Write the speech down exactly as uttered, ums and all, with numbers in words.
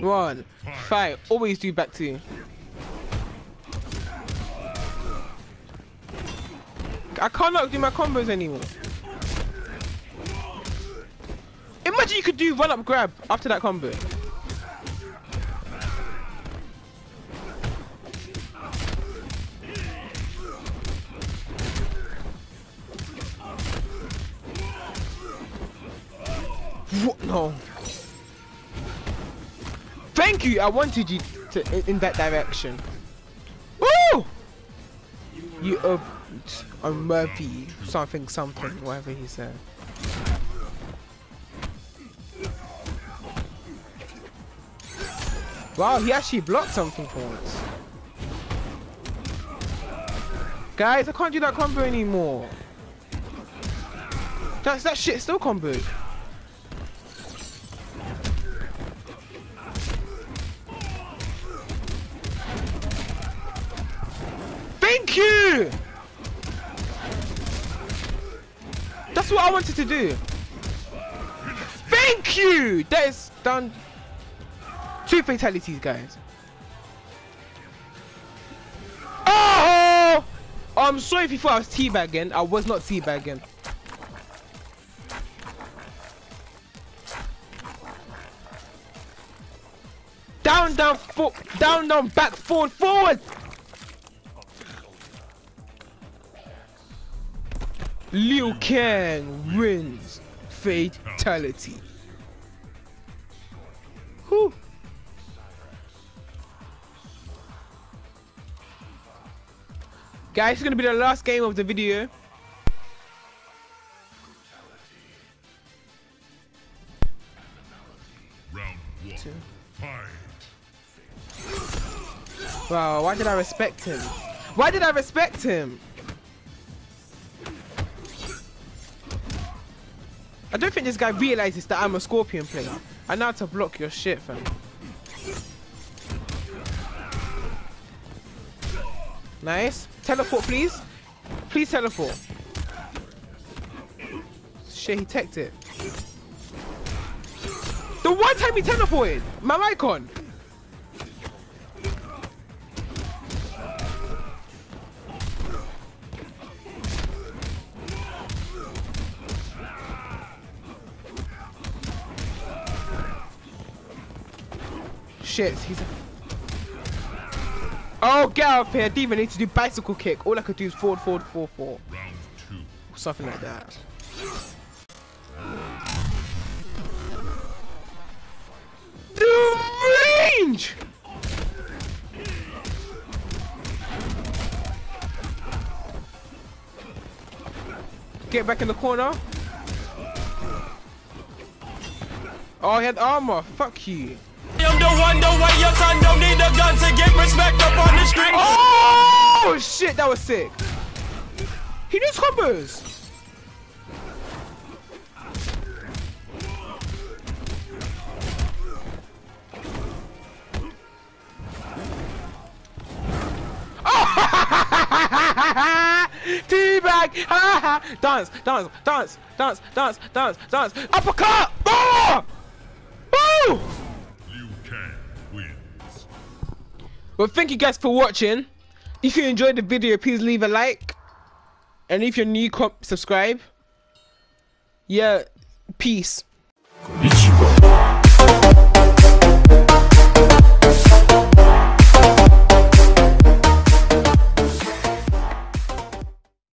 one, fight. Always do back two. I cannot do my combos anymore. Imagine you could do run up grab after that combo. What? No. Thank you. I wanted you to in, in that direction. Woo! You uh, a Murphy something something whatever he said. Wow, he actually blocked something for once. Guys, I can't do that combo anymore. That's that shit still combo. Thank you! That's what I wanted to do. Thank you! That is done. Two fatalities, guys. Oh! I'm sorry if you thought I was teabagging. I was not teabagging. Down, down, foot, down, down, back, forward, forward. Liu Kang wins fatality. Whew. Guys, it's gonna be the last game of the video. Round one. Two. Fight. Wow, why did I respect him? Why did I respect him? I don't think this guy realizes that I'm a Scorpion player. I know how to block your shit, fam. Nice. Teleport, please. Please teleport. Shit, he teched it. The one time he teleported! My mic on! Shit, he's a... Oh, get out of here. I didn't even need to do bicycle kick. All I could do is forward, forward, forward, forward. Round two. Something like that. The range! Get back in the corner. Oh, he had armor. Fuck you. I'm the one, the way your son don't need a gun to get respect up on the street. Oh shit, that was sick. He knows combos. Oh! Teabag! Dance, dance, dance, dance, dance, dance, dance. Uppercut! Oh! Woo! Wins. Well, thank you guys for watching. If you enjoyed the video, please leave a like, and if you're new, subscribe. Yeah, peace. Ichigo.